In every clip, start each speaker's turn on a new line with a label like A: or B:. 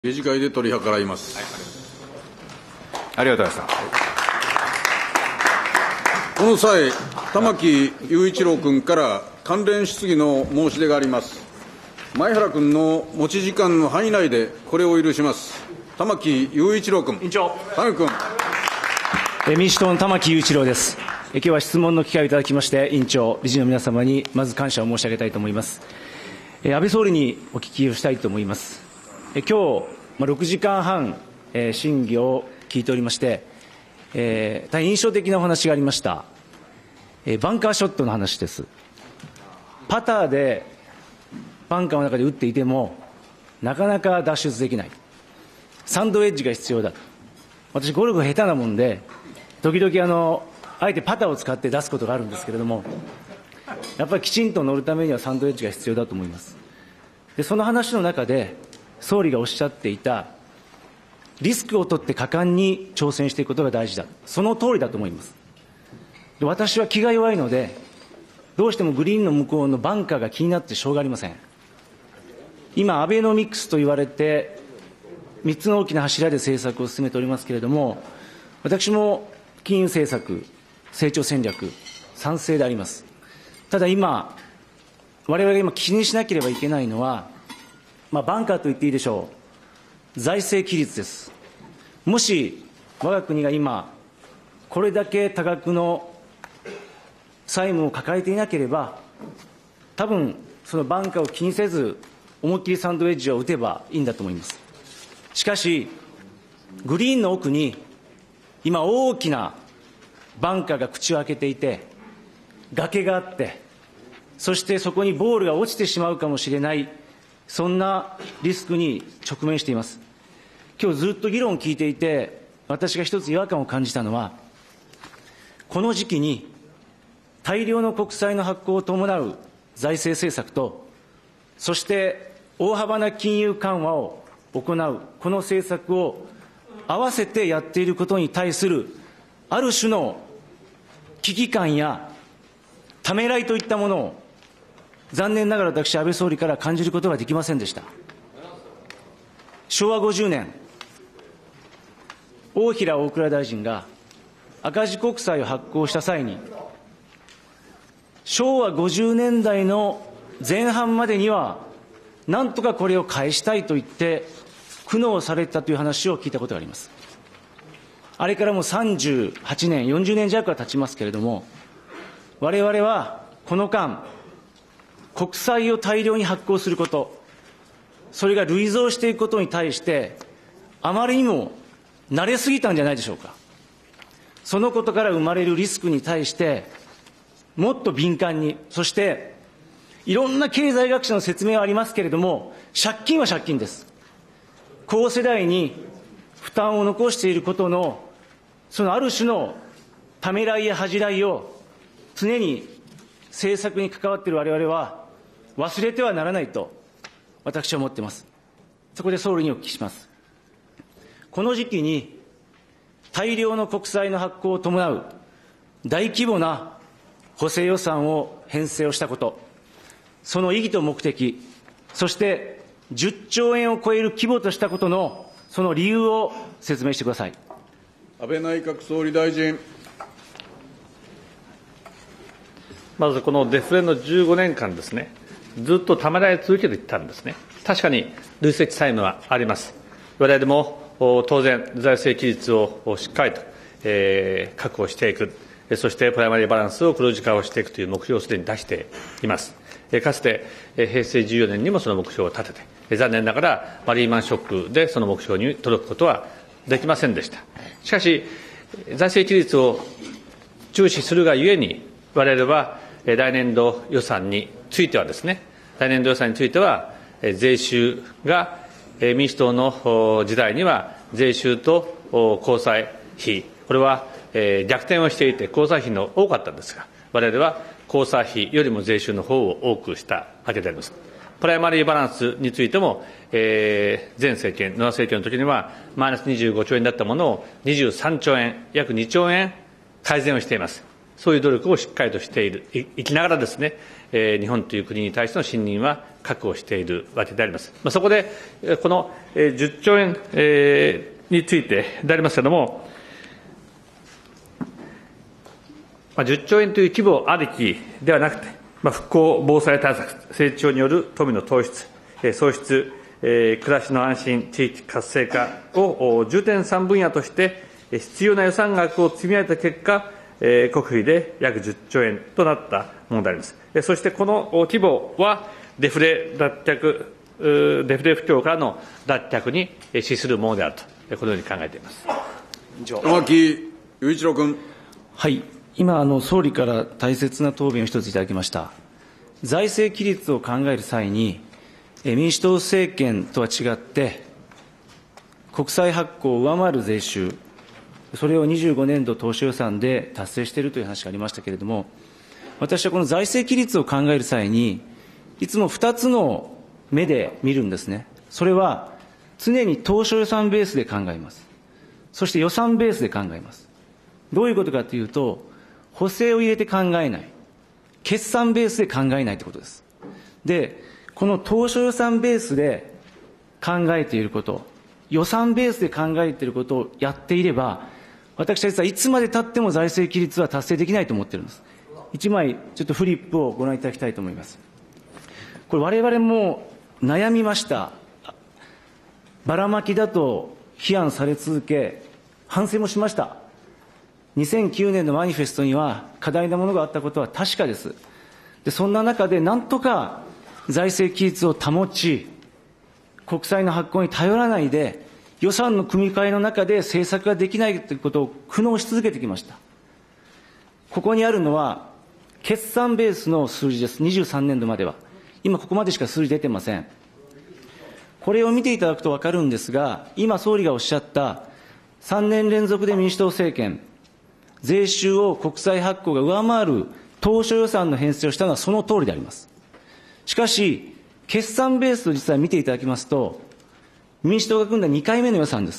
A: 理事会で取り計らいます。
B: ありがとうございました。
A: この際、玉木雄一郎君から関連質疑の申し出があります。前原君の持ち時間の範囲内でこれを許します。玉木雄一郎君。
C: 委員長。
A: 玉木君。
C: 民主党の玉木雄一郎です。今日は質問の機会をいただきまして、委員長、理事の皆様にまず感謝を申し上げたいと思います。安倍総理にお聞きをしたいと思います。今日、6時間半、審議を聞いておりまして、大変印象的なお話がありました。バンカーショットの話です。パターでバンカーの中で打っていても、なかなか脱出できない。サンドウェッジが必要だ。私、ゴルフ下手なもんで、時々あえてパターを使って出すことがあるんですけれども、やっぱりきちんと乗るためにはサンドウェッジが必要だと思います。で、その話の中で、総理がおっしゃっていた、リスクを取って果敢に挑戦していくことが大事だ。その通りだと思います。で、私は気が弱いので、どうしてもグリーンの向こうのバンカーが気になってしょうがありません。今、アベノミクスと言われて、3つの大きな柱で政策を進めておりますけれども、私も金融政策、成長戦略、賛成であります。ただ今、我々が今気にしなければいけないのは、バンカーと言っていいでしょう。財政規律です。もし、我が国が今、これだけ多額の債務を抱えていなければ、多分、そのバンカーを気にせず、思いっきりサンドウェッジを打てばいいんだと思います。しかし、グリーンの奥に、今大きなバンカーが口を開けていて、崖があって、そしてそこにボールが落ちてしまうかもしれない、そんなリスクに直面しています。今日ずっと議論を聞いていて、私が一つ違和感を感じたのは、この時期に大量の国債の発行を伴う財政政策と、そして大幅な金融緩和を行う、この政策を合わせてやっていることに対する、ある種の危機感やためらいといったものを、残念ながら私、安倍総理から感じることができませんでした。昭和50年、大平大蔵大臣が赤字国債を発行した際に、昭和50年代の前半までには、なんとかこれを返したいと言って、苦悩されたという話を聞いたことがあります。あれからもう38年、40年弱は経ちますけれども、我々はこの間、国債を大量に発行すること、それが累増していくことに対して、あまりにも慣れすぎたんじゃないでしょうか。そのことから生まれるリスクに対して、もっと敏感に、そして、いろんな経済学者の説明はありますけれども、借金は借金です。後世代に負担を残していることの、そのある種のためらいや恥じらいを常に政策に関わっている我々は忘れてはならないと私は思っています。そこで総理にお聞きします。この時期に大量の国債の発行を伴う大規模な補正予算を編成をしたこと、その意義と目的、そして10兆円を超える規模としたことのその理由を説明してください。
A: 安倍内閣総理大臣。
D: まずこのデフレの15年間ですね、ずっとためらい続けてきたんですね。確かに累積債務はあります。我々も当然、財政規律をしっかりと、確保していく、そしてプライマリーバランスを黒字化をしていくという目標をすでに出しています。かつて平成14年にもその目標を立てて、残念ながらリーマンショックでその目標に届くことはできませんでした。しかし、財政規律を注視するがゆえに、我々は来年度予算についてはですね、来年度予算については、税収が民主党の時代には税収と公債費、これは逆転をしていて、公債費の多かったんですが、我々は公債費よりも税収の方を多くしたわけであります。プライマリーバランスについても、前政権、野田政権の時には、マイナス25兆円だったものを23兆円、約2兆円改善をしています。 そういう努力をしっかりとしていきながらですね、日本という国に対しての信任は確保しているわけであります。そこで、この10兆円についてでありますけれども、10兆円という規模ありきではなくて、復興・防災対策、成長による富の創出、暮らしの安心、地域活性化を重点3分野として必要な予算額を積み上げた結果、国費で約10兆円となったものであります。そしてこの規模はデフレ不況からの脱却に資するものであると、このように考えています。
A: 玉木雄一郎君。
C: はい。今、総理から大切な答弁を一ついただきました。財政規律を考える際に、民主党政権とは違って、国債発行を上回る税収、それを25年度当初予算で達成しているという話がありましたけれども、私はこの財政規律を考える際に、いつも2つの目で見るんですね。それは、常に当初予算ベースで考えます。そして予算ベースで考えます。どういうことかというと、補正を入れて考えない。決算ベースで考えないということです。で、この当初予算ベースで考えていること、予算ベースで考えていることをやっていれば、私は実はいつまで経っても財政規律は達成できないと思っているんです。一枚、ちょっとフリップをご覧いただきたいと思います。これ我々も悩みました。ばらまきだと批判され続け、反省もしました。2009年のマニフェストには課題なものがあったことは確かです。で、そんな中でなんとか財政規律を保ち、国債の発行に頼らないで、予算の組み替えの中で政策ができないということを苦悩し続けてきました。ここにあるのは、決算ベースの数字です。23年度までは。今ここまでしか数字出てません。これを見ていただくとわかるんですが、今総理がおっしゃった3年連続で民主党政権、税収を国債発行が上回る当初予算の編成をしたのはその通りであります。しかし、決算ベースを実は見ていただきますと、民主党が組んだ2回目の予算です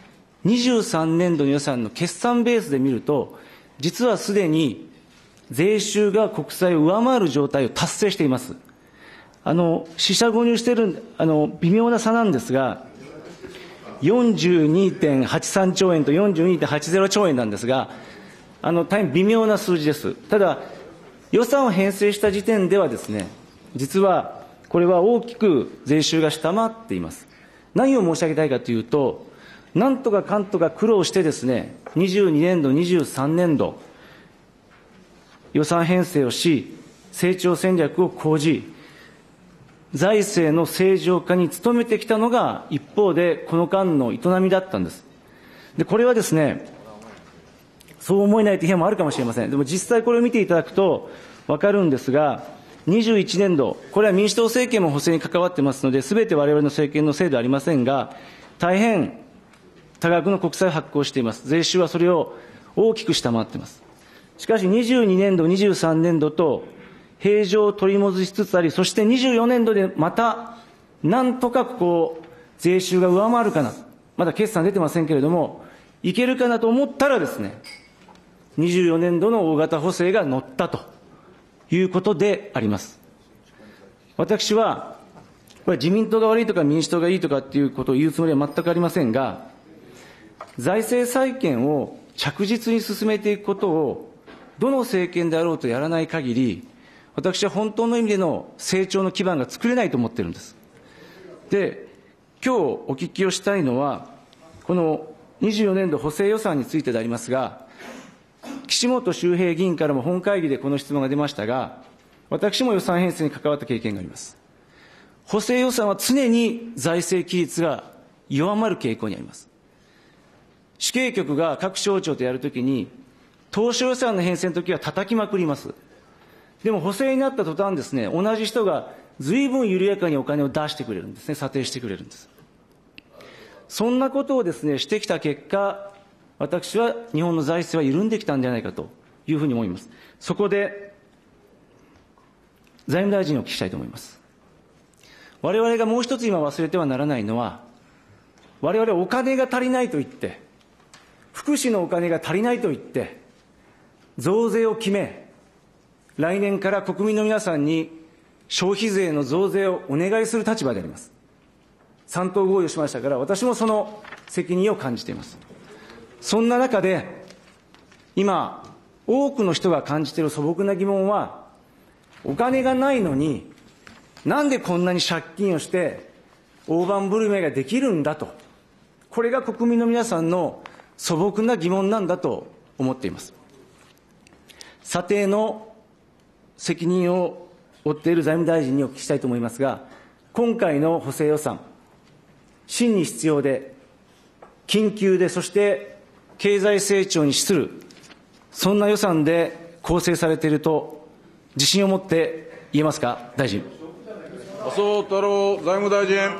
C: 。23年度の予算の決算ベースで見ると、実はすでに税収が国債を上回る状態を達成しています。四捨五入している微妙な差なんですが、42.83 兆円と 42.80 兆円なんですが、大変微妙な数字です。ただ、予算を編成した時点ではですね、実はこれは大きく税収が下回っています。何を申し上げたいかというと、なんとかかんとか苦労してですね、22年度、23年度、予算編成をし、成長戦略を講じ、財政の正常化に努めてきたのが一方でこの間の営みだったんです。で、これはですね、そう思えないという批判もあるかもしれません。でも実際これを見ていただくとわかるんですが、21年度、これは民主党政権も補正に関わってますので、すべて我々の政権のせいではありませんが、大変多額の国債を発行しています。税収はそれを大きく下回っています。しかし22年度、23年度と平常を取り戻しつつあり、そして24年度でまた、なんとか税収が上回るかな。まだ決算出てませんけれども、いけるかなと思ったらですね、24年度の大型補正が乗ったということであります。私は、これ自民党が悪いとか民主党がいいとかっていうことを言うつもりは全くありませんが、財政再建を着実に進めていくことを、どの政権であろうとやらない限り、私は本当の意味での成長の基盤が作れないと思っているんです。で、今日お聞きをしたいのは、この24年度補正予算についてでありますが、岸本周平議員からも本会議でこの質問が出ましたが、私も予算編成に関わった経験があります。補正予算は常に財政規律が弱まる傾向にあります。主計局が各省庁とやるときに、当初予算の編成のときは叩きまくります。でも補正になった途端ですね、同じ人が随分緩やかにお金を出してくれるんですね、査定してくれるんです。そんなことをですね、してきた結果、私は日本の財政は緩んできたんじゃないかというふうに思います。そこで、財務大臣にお聞きしたいと思います。我々がもう一つ今忘れてはならないのは、我々お金が足りないと言って、福祉のお金が足りないと言って、 増税を決め、来年から国民の皆さんに消費税の増税をお願いする立場であります。3党合意をしましたから、私もその責任を感じています。そんな中で、今、多くの人が感じている素朴な疑問は、お金がないのに、なんでこんなに借金をして、大盤振る舞いができるんだと。これが国民の皆さんの素朴な疑問なんだと思っています。査定の責任を負っている財務大臣にお聞きしたいと思いますが、今回の補正予算、真に必要で、緊急で、そして経済成長に資する、そんな予算で構成されていると、自信を持って言えますか、大臣。
A: 麻生太郎財務大臣。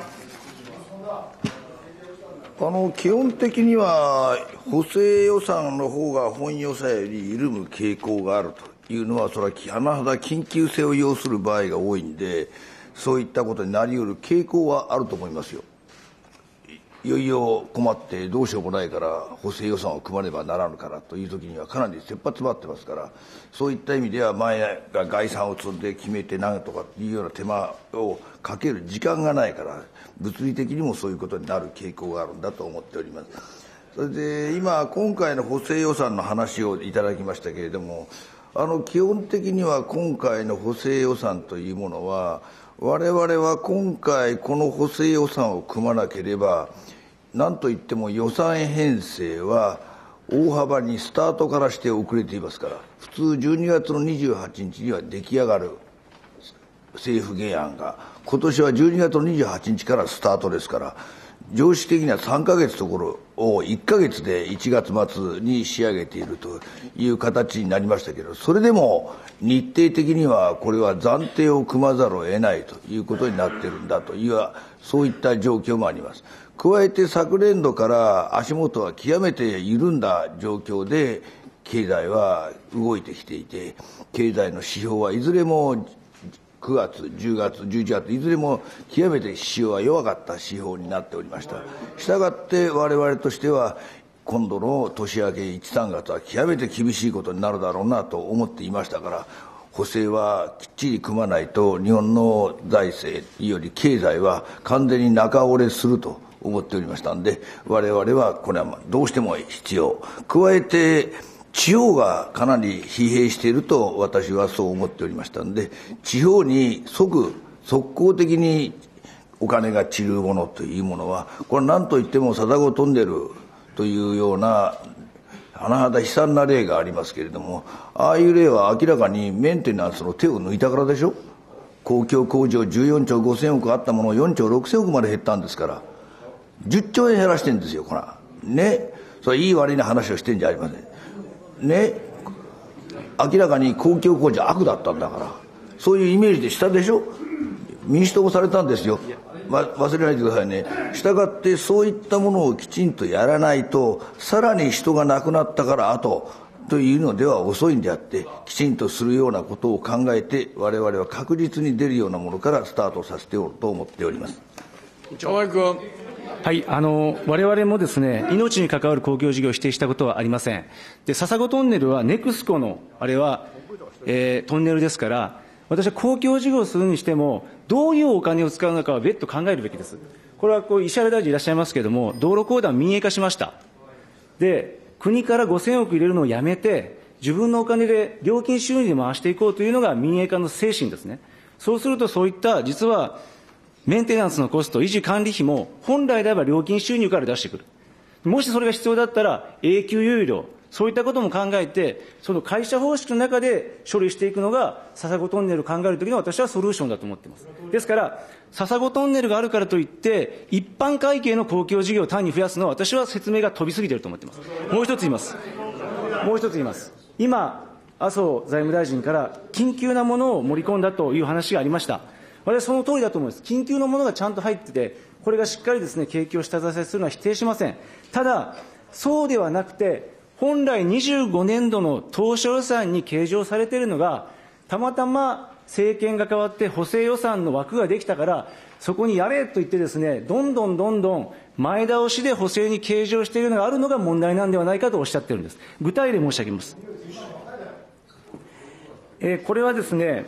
E: 基本的には補正予算の方が本予算より緩む傾向があるというのは、それは甚だ緊急性を要する場合が多いんで、そういったことになり得る傾向はあると思いますよ。いよいよ困ってどうしようもないから補正予算を組まねばならぬからという時にはかなり切羽詰まってますから、そういった意味では前が概算を積んで決めてなんとかいうような手間をかける時間がないから、物理的にもそういうことになる傾向があるんだと思っております。それで今回の補正予算の話をいただきましたけれども、基本的には今回の補正予算というものは、我々は今回この補正予算を組まなければ、なんといっても予算編成は大幅にスタートからして遅れていますから、普通12月の28日には出来上がる政府原案が、今年は12月の28日からスタートですから、常識的には3ヶ月ところを1ヶ月で1月末に仕上げているという形になりましたけど、それでも日程的にはこれは暫定を組まざるを得ないということになっているんだという、そういった状況もあります。加えて昨年度から足元は極めて緩んだ状況で経済は動いてきていて、経済の指標はいずれも9月、10月、11月、いずれも極めて指標は弱かった指標になっておりました。したがって我々としては、今度の年明け1、3月は極めて厳しいことになるだろうなと思っていましたから、補正はきっちり組まないと日本の財政より経済は完全に中折れすると思っておりましたので、我々はこれはどうしても必要。加えて地方がかなり疲弊していると私はそう思っておりましたので、地方に速攻的にお金が散るものというものは、これ何といっても貞子トンネルというような甚だ悲惨な例がありますけれども、ああいう例は明らかにメンテナンスの手を抜いたからでしょ。公共工事を14兆5000億あったものを4兆6000億まで減ったんですから、10兆円減らしてるんですよ、これね。それいい悪いな話をしてんじゃありませんね。明らかに公共工事は悪だったんだから、そういうイメージでしたでしょ。民主党もされたんですよ。忘れないでくださいね。したがってそういったものをきちんとやらないと、さらに人が亡くなったから後というのでは遅いんであって、きちんとするようなことを考えて、我々は確実に出るようなものからスタートさせておると思っております。
A: 玉井君。
C: はい、我々もですね、命に関わる公共事業を否定したことはありません。で、笹子トンネルはネクスコの、あれは、トンネルですから、私は公共事業をするにしても、どういうお金を使うのかは別途考えるべきです。これは石原大臣いらっしゃいますけれども、道路公団民営化しました。で、国から5000億入れるのをやめて、自分のお金で料金収入で回していこうというのが民営化の精神ですね。そうするとそういった実はメンテナンスのコスト、維持管理費も本来であれば料金収入から出してくる。もしそれが必要だったら永久有料、そういったことも考えて、その会社方式の中で処理していくのが笹子トンネルを考えるときの私はソリューションだと思っています。ですから、笹子トンネルがあるからといって、一般会計の公共事業を単に増やすのは私は説明が飛びすぎていると思っています。もう一つ言います。今、麻生財務大臣から緊急なものを盛り込んだという話がありました。私はその通りだと思います。緊急のものがちゃんと入ってて、これがしっかりですね、景気を下支えするのは否定しません。ただ、そうではなくて、本来25年度の当初予算に計上されているのが、たまたま政権が変わって補正予算の枠ができたから、そこにやれと言ってですね、どんどん前倒しで補正に計上しているのがあるのが問題なんではないかとおっしゃっているんです。具体例申し上げます。 これはですね、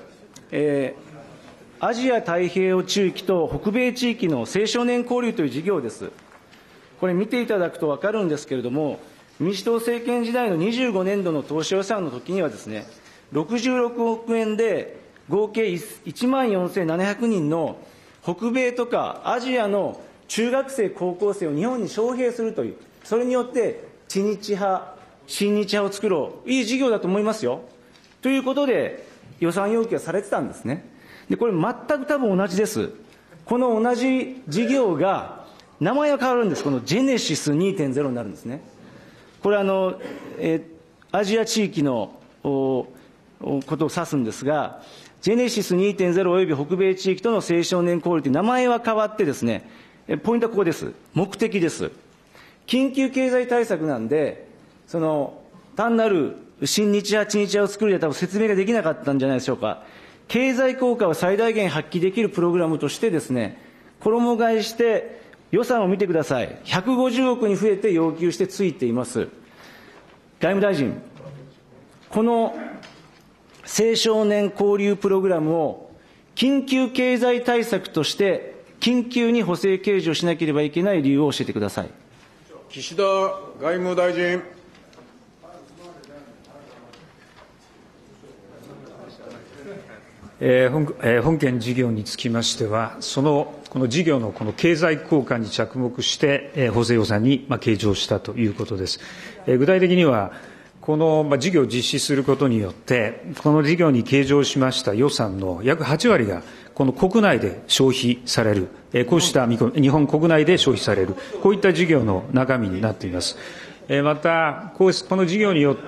C: アジア太平洋地域と北米地域の青少年交流という事業です。これ見ていただくと分かるんですけれども、民主党政権時代の25年度の当初予算の時にはですね、66億円で合計14,700人の北米とかアジアの中学生、高校生を日本に招聘するという、それによって知日派、親日派を作ろう、いい事業だと思いますよ。ということで予算要求がされてたんですね。で、これ全く多分同じです。この同じ事業が名前は変わるんです。このジェネシス 2.0 になるんですね。これアジア地域のことを指すんですが、ジェネシス 2.0 および北米地域との青少年交流という名前は変わってですね、ポイントはここです。目的です。緊急経済対策なんで、単なる親日派、知日派を作るには多分説明ができなかったんじゃないでしょうか。経済効果を最大限発揮できるプログラムとしてですね、衣替えして予算を見てください。150億に増えて要求してついています。外務大臣、この青少年交流プログラムを緊急経済対策として緊急に補正計上しなければいけない理由を教えてください。
A: 岸田外務大臣。
F: 本件事業につきましては、この事業のこの経済効果に着目して、補正予算に計上したということです。具体的には、この事業を実施することによって、この事業に計上しました予算の約8割が、この国内で消費される、こうした日本国内で消費される、こういった事業の中身になっています。また、この事業によって、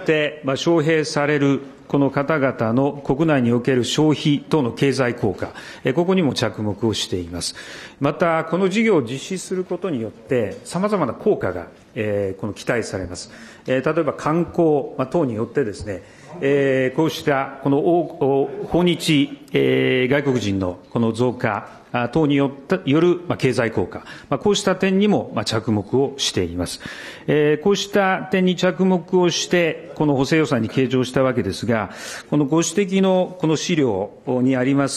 F: 招聘されるこの方々の国内における消費等の経済効果、ここにも着目をしています。また、この事業を実施することによって、様々な効果が、期待されます。例えば観光等によってですね、こうしたこの訪日、外国人のこの増加等による経済効果、こうした点にも着目をしています。こうした点に着目をして、この補正予算に計上したわけですが、このご指摘のこの資料にあります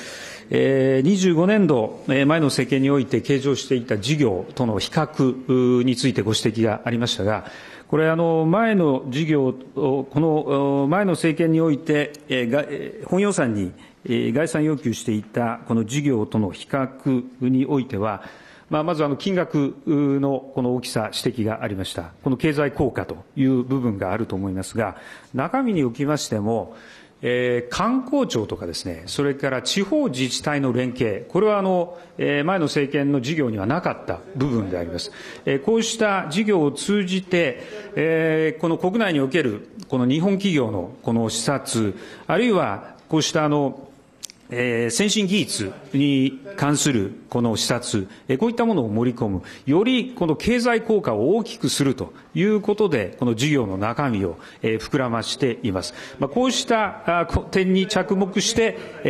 F: 、25年度前の政権において計上していた事業との比較についてご指摘がありましたが、これ前の事業、この前の政権において、本予算に概算要求していたこの事業との比較においては、まず金額のこの大きさ指摘がありました。この経済効果という部分があると思いますが、中身におきましても、観光庁とかですね、それから地方自治体の連携、これは前の政権の事業にはなかった部分であります。こうした事業を通じて、この国内におけるこの日本企業のこの視察、あるいはこうした先進技術に関するこの視察、こういったものを盛り込む、よりこの経済効果を大きくするということで、この事業の中身を膨らましています。こうした点に着目して、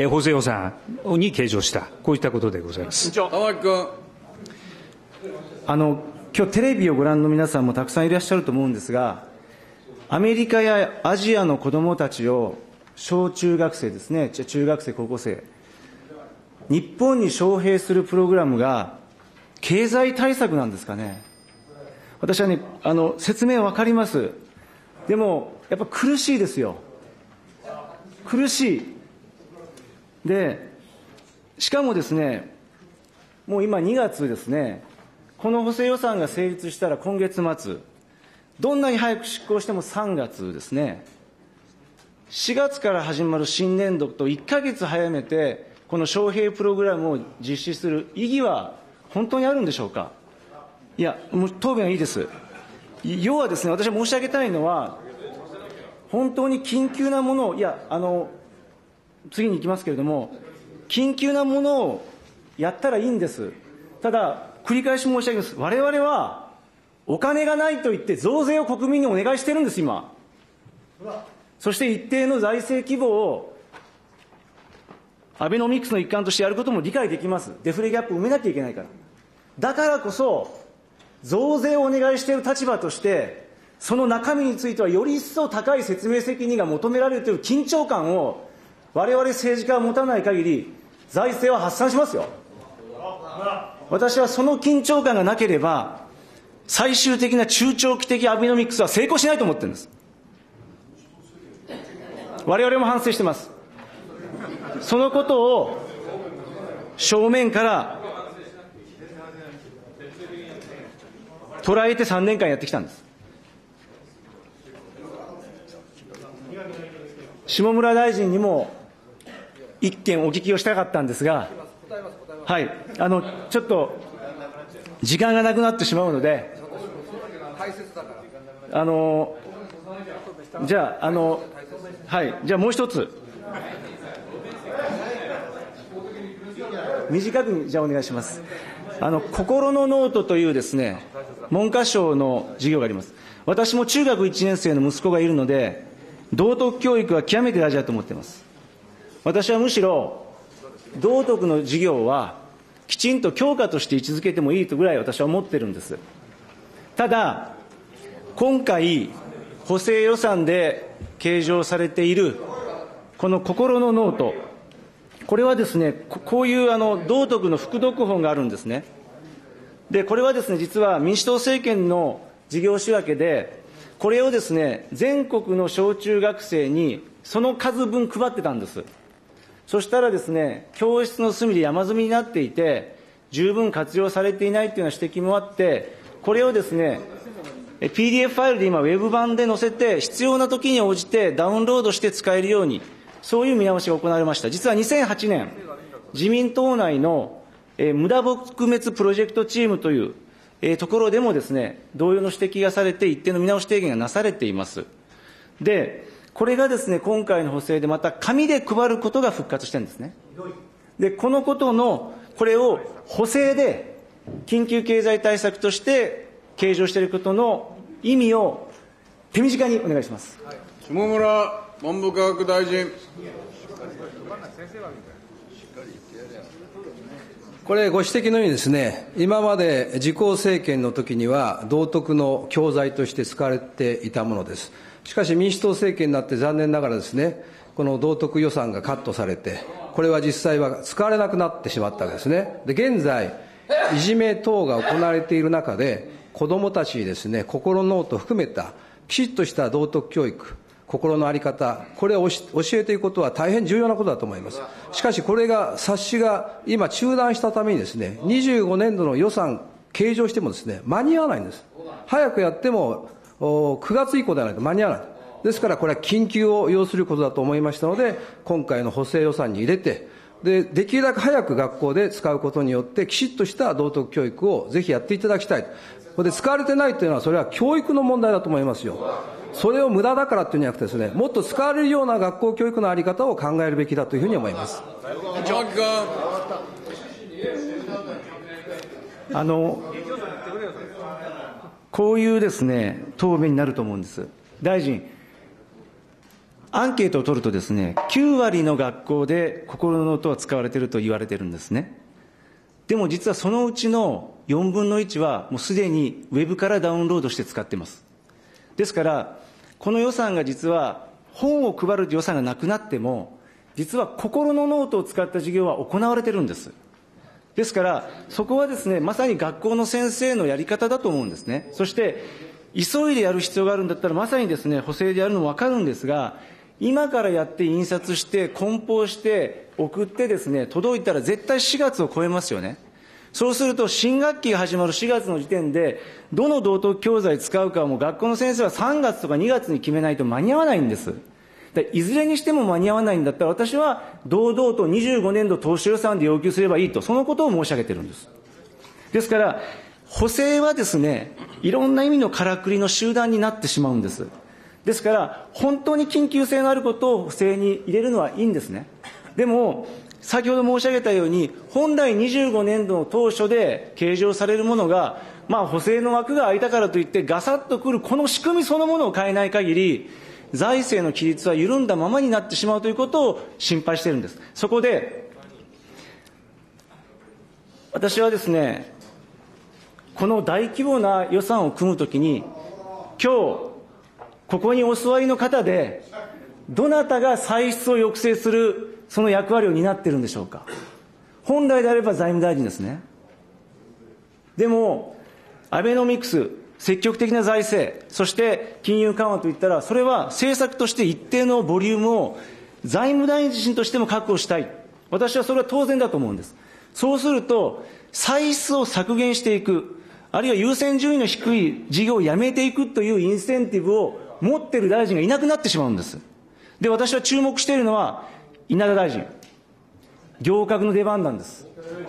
F: 補正予算に計上した、こういったことでございます。
A: 玉木君。
C: 今日テレビをご覧の皆さんもたくさんいらっしゃると思うんですが、アメリカやアジアの子どもたちを小中学生ですね、中学生、高校生、日本に招聘するプログラムが経済対策なんですかね。私はね、説明は分かります。でも、やっぱ苦しいですよ。苦しい。で、しかもですね、もう今2月ですね、この補正予算が成立したら今月末、どんなに早く執行しても3月ですね。4月から始まる新年度と1ヶ月早めて、この招聘プログラムを実施する意義は本当にあるんでしょうか。いや、もう答弁はいいです。要はですね、私は申し上げたいのは、本当に緊急なものを、次に行きますけれども、緊急なものをやったらいいんです。ただ、繰り返し申し上げます。我々は、お金がないと言って増税を国民にお願いしてるんです、今。そして一定の財政規模をアベノミクスの一環としてやることも理解できます。デフレギャップを埋めなきゃいけないから。だからこそ、増税をお願いしている立場として、 その中身についてはより一層高い説明責任が求められるという緊張感を我々政治家は持たない限り財政は発散しますよ。私はその緊張感がなければ最終的な中長期的アベノミクスは成功しないと思ってるんです。我々も反省してます。そのことを正面から捉えて3年間やってきたんです。下村大臣にも一件お聞きをしたかったんですが、はい、ちょっと時間がなくなってしまうので、じゃあはい、じゃあもう一つ短くじゃあお願いします。心のノートというですね、文科省の授業があります。私も中学1年生の息子がいるので、道徳教育は極めて大事だと思っています。私はむしろ道徳の授業はきちんと教科として位置づけてもいいとぐらい私は思ってるんです。ただ今回補正予算で計上されているこの心のノート、これはですね、こういう道徳の副読本があるんですね。でこれはですね、実は民主党政権の事業仕分けでこれをですね、全国の小中学生にその数分配ってたんです。そしたらですね、教室の隅で山積みになっていて十分活用されていないというような指摘もあって、これをですね PDF ファイルで今ウェブ版で載せて必要な時に応じてダウンロードして使えるように、そういう見直しが行われました。実は2008年自民党内の無駄撲滅プロジェクトチームというところでもですね、同様の指摘がされて一定の見直し提言がなされています。でこれがですね、今回の補正でまた紙で配ることが復活してるんですね。でこのことのこれを補正で緊急経済対策として計上していることの意味を手短にお願いします。
A: 下村文部科学大臣。
G: これご指摘のようにですね、今まで自公政権の時には道徳の教材として使われていたものです。しかし民主党政権になって残念ながらですね、この道徳予算がカットされて、これは実際は使われなくなってしまったわけですね。で現在いじめ等が行われている中で、子どもたちにですね、心のノートを含めたきちっとした道徳教育、心の在り方、これを教えていくことは大変重要なことだと思います。しかしこれが冊子が今中断したためにですね、25年度の予算計上してもですね、間に合わないんです。早くやっても9月以降ではないと間に合わない。ですからこれは緊急を要することだと思いましたので、今回の補正予算に入れて、できるだけ早く学校で使うことによってきちっとした道徳教育をぜひやっていただきたい。これで使われてないというのは、それは教育の問題だと思いますよ。それを無駄だからというんじゃなくてですね、もっと使われるような学校教育の在り方を考えるべきだというふうに思います。
C: こういうですね、答弁になると思うんです。大臣、アンケートを取るとですね、9割の学校で心のノートは使われていると言われているんですね。でも実はそのうちの4分の1はもうすでにウェブからダウンロードして使っています。ですからこの予算が実は本を配る予算がなくなっても、実は心のノートを使った授業は行われているんです。ですからそこはですね、まさに学校の先生のやり方だと思うんですね。そして急いでやる必要があるんだったらまさにですね、補正でやるのも分かるんですが、今からやって印刷して梱包して送ってですね、届いたら絶対4月を超えますよね。そうすると新学期が始まる4月の時点でどの道徳教材使うかはもう学校の先生は3月とか2月に決めないと間に合わないんです。いずれにしても間に合わないんだったら、私は堂々と25年度当初予算で要求すればいいと、そのことを申し上げているんです。ですから補正はですね、いろんな意味のからくりの集団になってしまうんです。ですから本当に緊急性のあることを補正に入れるのはいいんですね。でも先ほど申し上げたように、本来25年度の当初で計上されるものが、補正の枠が空いたからといってガサッとくるこの仕組みそのものを変えない限り、財政の規律は緩んだままになってしまうということを心配しているんです。そこで私はですね、この大規模な予算を組むときに、今日ここにお座りの方で、どなたが歳出を抑制するその役割を担っているんでしょうか。本来であれば財務大臣ですね。でも、アベノミクス、積極的な財政、そして金融緩和といったら、それは政策として一定のボリュームを財務大臣としても確保したい。私はそれは当然だと思うんです。そうすると、歳出を削減していく、あるいは優先順位の低い事業をやめていくというインセンティブを持っている大臣がいなくなってしまうんです。で、私は注目しているのは、稲田大臣。行革の出番なんです。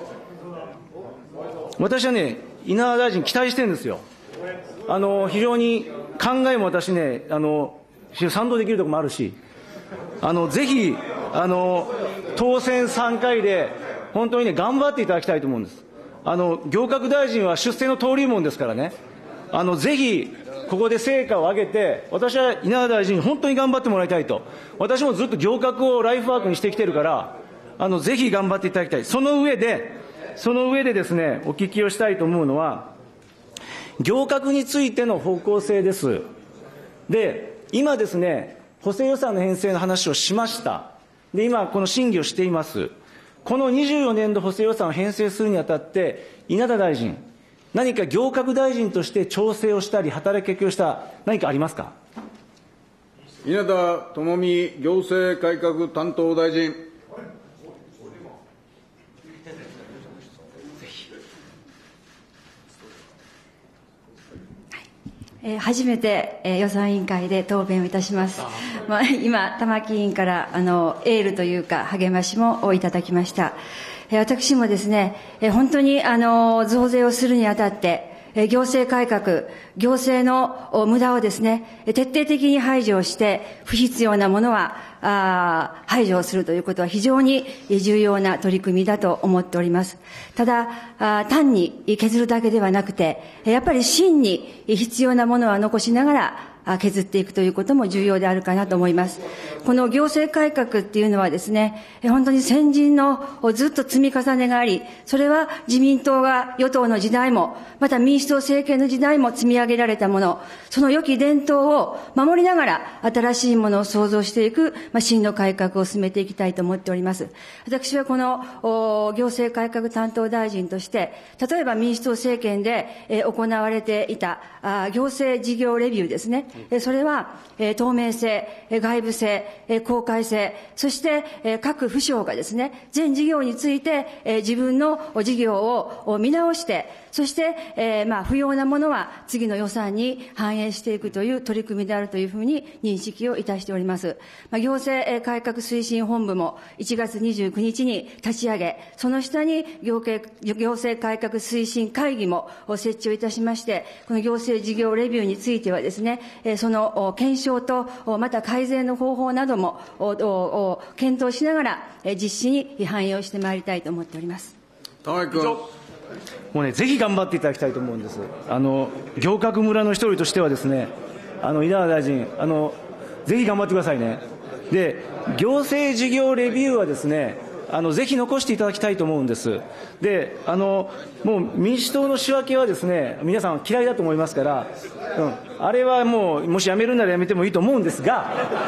C: 私はね、稲田大臣期待してるんですよ。非常に考えも私ね、賛同できるところもあるし、ぜひ、当選3回で、本当にね、頑張っていただきたいと思うんです。行革大臣は出世の登竜門ですからね、ぜひ、ここで成果を上げて、私は稲田大臣に本当に頑張ってもらいたいと。私もずっと行革をライフワークにしてきてるから、ぜひ頑張っていただきたい。その上でですね、お聞きをしたいと思うのは、行革についての方向性です。で、今ですね、補正予算の編成の話をしました。で、今、この審議をしています。この24年度補正予算を編成するにあたって、稲田大臣、何か行革大臣として調整をしたり、働きかけをした何かありますか。
A: 稲田朋美行政改革担当大臣。
H: 初めて予算委員会で答弁をいたします。今、玉木委員からエールというか励ましもいただきました。私もですね、本当に増税をするにあたって、行政改革、行政の無駄をですね、徹底的に排除をして、不必要なものは排除をするということは非常に重要な取り組みだと思っております。ただ、単に削るだけではなくて、やっぱり真に必要なものは残しながら、削っていくということも重要であるかなと思います。この行政改革っていうのはですね、本当に先人のずっと積み重ねがあり、それは自民党が与党の時代も、また民主党政権の時代も積み上げられたもの、その良き伝統を守りながら新しいものを創造していく、真の改革を進めていきたいと思っております。私はこの行政改革担当大臣として、例えば民主党政権で行われていた行政事業レビューですね、それは透明性、外部性、公開性、そして各府省がですね、全事業について自分の事業を見直して、そして不要なものは次の予算に反映していくという取り組みであるというふうに認識をいたしております。行政改革推進本部も1月29日に立ち上げ、その下に行政改革推進会議も設置をいたしまして、この行政事業レビューについてはですね、その検証とまた改善の方法なども検討しながら実施に反映をしてまいりたいと思っております。
A: 玉木君。
C: もうね、ぜひ頑張っていただきたいと思うんです。行革村の一人としてはですね、稲田大臣、ぜひ頑張ってくださいね。で、行政事業レビューはですね、ぜひ残していただきたいと思うんです。で、もう民主党の仕分けはですね、皆さん嫌いだと思いますから、あれはもう、もしやめるならやめてもいいと思うんですが、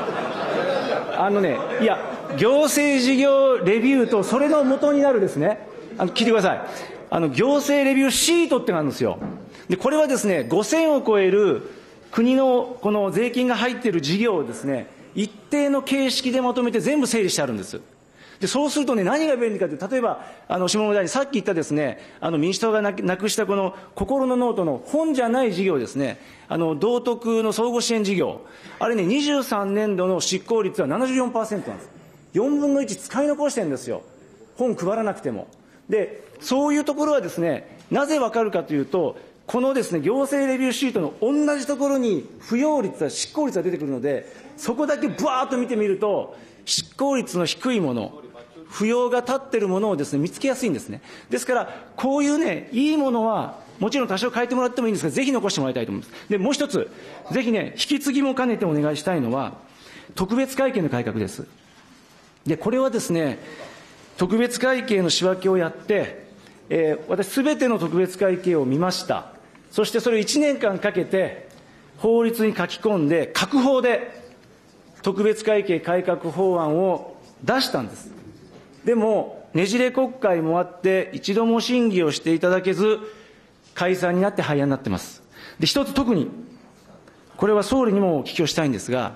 C: いや、行政事業レビューとそれの元になるですね、聞いてください。行政レビューシートってのがあるんですよ。で、これはですね、5000を超える国のこの税金が入っている事業をですね、一定の形式でまとめて全部整理してあるんです。で、そうするとね、何が便利かというと、例えば、下村大臣、さっき言ったですね、民主党がなくしたこの心のノートの本じゃない事業ですね、道徳の相互支援事業、あれね、23年度の執行率は 74% なんです。4分の1使い残してるんですよ。本配らなくても。で、そういうところはですね、なぜわかるかというと、このですね、行政レビューシートの同じところに不要率や執行率が出てくるので、そこだけブワーッと見てみると、執行率の低いもの、不要が立っているものをですね、見つけやすいんですね。ですから、こういうね、いいものは、もちろん多少変えてもらってもいいんですが、ぜひ残してもらいたいと思います。で、もう一つ、ぜひね、引き継ぎも兼ねてお願いしたいのは、特別会計の改革です。で、これはですね、特別会計の仕分けをやって、私すべての特別会計を見ました。そしてそれを1年間かけて、 法律に書き込んで、閣法で特別会計改革法案を出したんです。でも、ねじれ国会もあって、一度も審議をしていただけず、解散になって廃案になっています。で、一つ特に、これは総理にもお聞きをしたいんですが、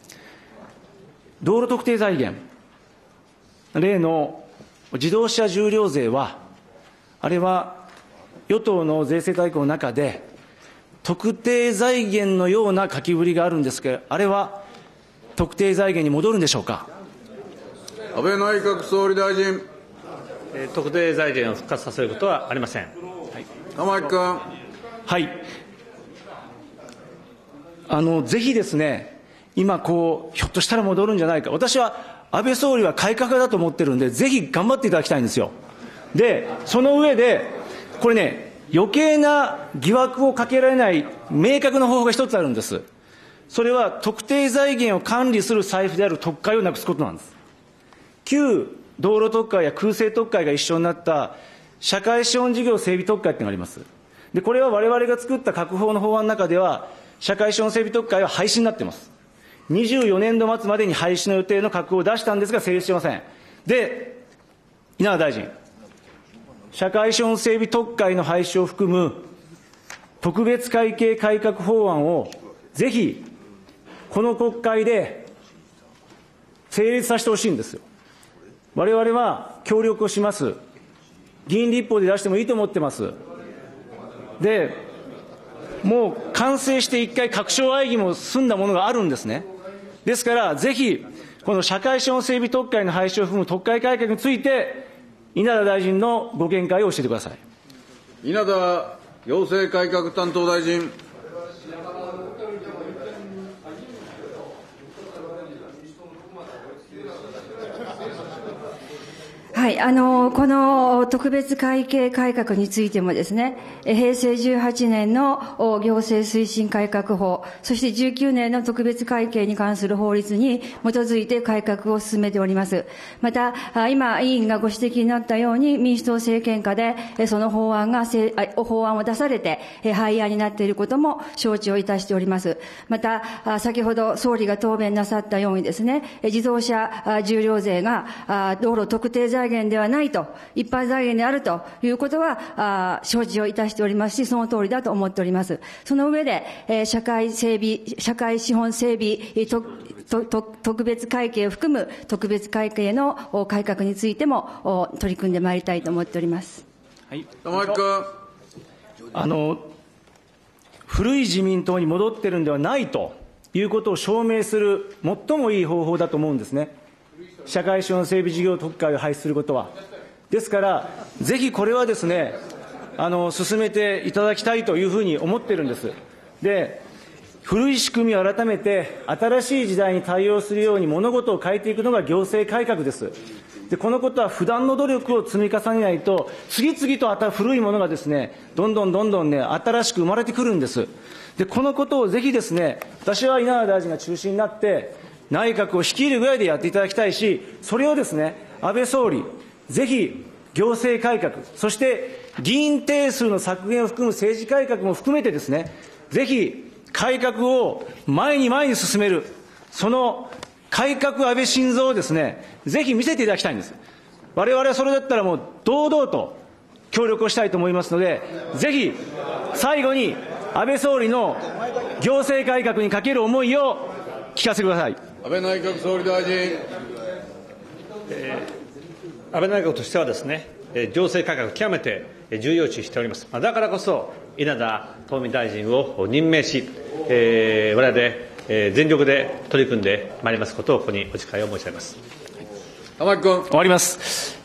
C: 道路特定財源、例の自動車重量税は、あれは与党の税制大綱の中で、特定財源のような書きぶりがあるんですが、あれは特定財源に戻るんでしょうか。
A: 安倍内閣総理大臣。
D: 特定財源を復活させることはありません。
A: 玉木君。
C: はい。ぜひですね、今ひょっとしたら戻るんじゃないか。私は安倍総理は改革だと思ってるんで、ぜひ頑張っていただきたいんですよ。で、その上で、これね、余計な疑惑をかけられない明確な方法が一つあるんです。それは特定財源を管理する財布である特会をなくすことなんです。旧道路特会や空政特会が一緒になった社会資本事業整備特会っていうのがあります。で、これは我々が作った閣法の法案の中では、社会資本整備特会は廃止になっています。24年度末までに廃止の予定の閣法を出したんですが、成立していません。で、稲田大臣、社会資本整備特会の廃止を含む特別会計改革法案をぜひこの国会で成立させてほしいんですよ。我々は協力をします。議員立法で出してもいいと思ってます。で、もう完成して一回確証会議も済んだものがあるんですね。ですからぜひこの社会資本整備特会の廃止を含む特会改革について稲田大臣のご見解を教えてください。
A: 稲田行政改革担当大臣。
H: はい、この特別会計改革についてもですね、平成18年の行政推進改革法、そして19年の特別会計に関する法律に基づいて改革を進めております。また、今、委員がご指摘になったように、民主党政権下で、その法案を出されて、廃案になっていることも承知をいたしております。また、先ほど総理が答弁なさったようにですね、自動車重量税が道路特定財源ではないと、一般財源であるということは承知をいたしておりますし、その通りだと思っております。その上で、社会資本整備特別会計を含む特別会計の改革についても取り組んでまいりたいと思っております。
C: はい。
A: 玉木君。
C: 古い自民党に戻っているんではないということを証明する最もいい方法だと思うんですね。社会資本整備事業特会を廃止することは。ですから、ぜひこれはですね、進めていただきたいというふうに思っているんです。で、古い仕組みを改めて、新しい時代に対応するように物事を変えていくのが行政改革です。で、このことは不断の努力を積み重ねないと、次々と古いものがですね、どんどんね、新しく生まれてくるんです。で、このことをぜひですね、私は稲田大臣が中心になって、内閣を率いるぐらいでやっていただきたいし、それをですね、安倍総理、ぜひ行政改革、そして議員定数の削減を含む政治改革も含めてですね、ぜひ改革を前に進める、その改革安倍晋三をですね、ぜひ見せていただきたいんです。我々はそれだったらもう堂々と協力をしたいと思いますので、ぜひ最後に安倍総理の行政改革にかける思いを聞かせてください。
A: 安倍内閣総理大臣。
D: 安倍内閣としてはですね、行政改革を極めて重要視しております。だからこそ、稲田東美大臣を任命し、我々で全力で取り組んでまいりますことをここにお誓いを申し上げます。
A: 玉木君。
C: 終わります。